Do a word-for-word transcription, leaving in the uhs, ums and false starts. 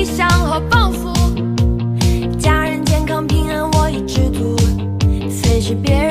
理想和抱负，家人健康平安我已知足，随时别